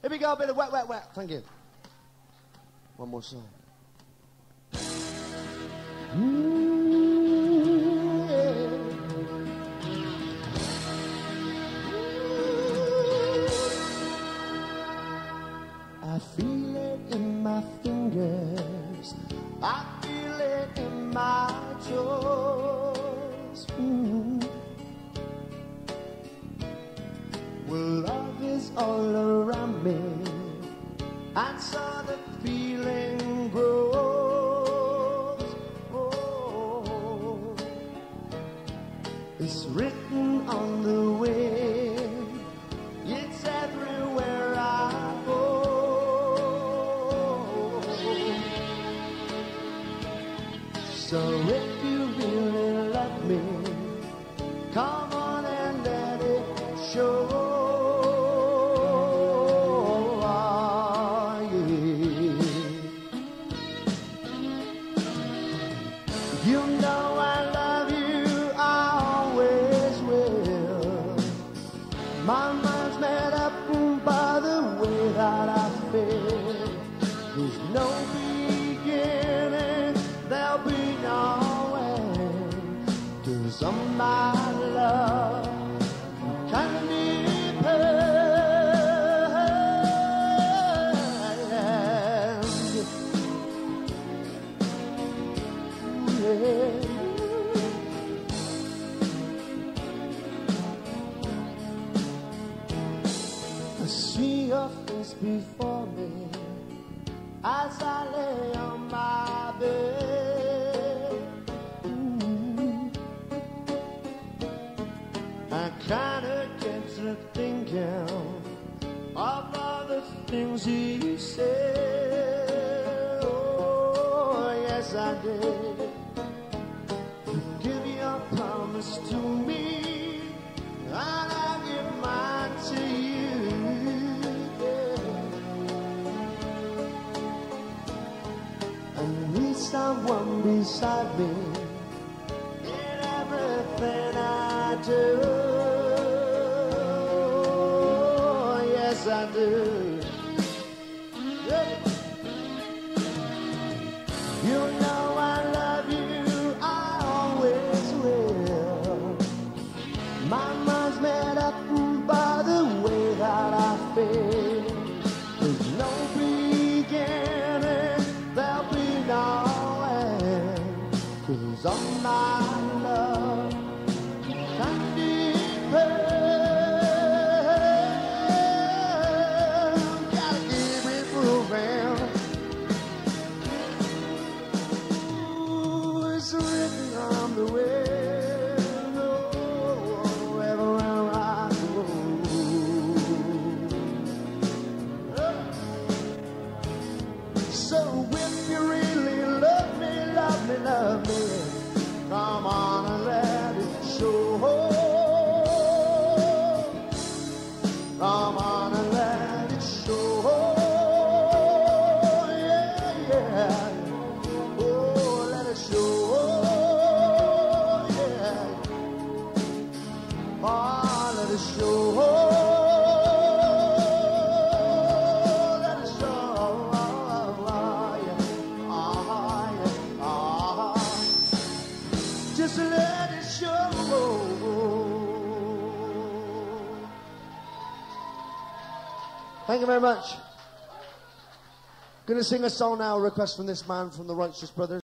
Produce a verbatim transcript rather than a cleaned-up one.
Here we go, a bit of wet, wet, wet. Thank you. One more song. Ooh, yeah. I feel it in my fingers, I feel it in my toes. Mm. Well, love is all around me, and so the feeling grows. Oh, it's written on the wind, it's everywhere I go. So if you really love me, come on and let it show. Ah, yeah. You know I love you, I always will. My mind's made up by the way that I feel. There's no beginning, there'll be no end. 'Cause of my love can depend. Yeah. I see your face before me as I lay on my bed. Mm. I kinda get to thinking of all the things he said. Oh, yes, I did. You give your promise to me, and I give mine to you. Need someone beside me in everything I do. Yes, I do. Yeah. You know I love you, I always will. My mind's made up by the way that I feel. There's no beginning, there'll be no end. 'Cause of my love can depend. Gotta keep it moving. Ooh, it's written on the wind. Oh, everywhere I go. So if you really love me, love me, love me, come on and let it show. Come on and let it show. Yeah, yeah. Oh, let it show. Yeah. Oh, let it show. Just let it show. Thank you very much. Gonna sing a song now, a request from this man from the Righteous Brothers.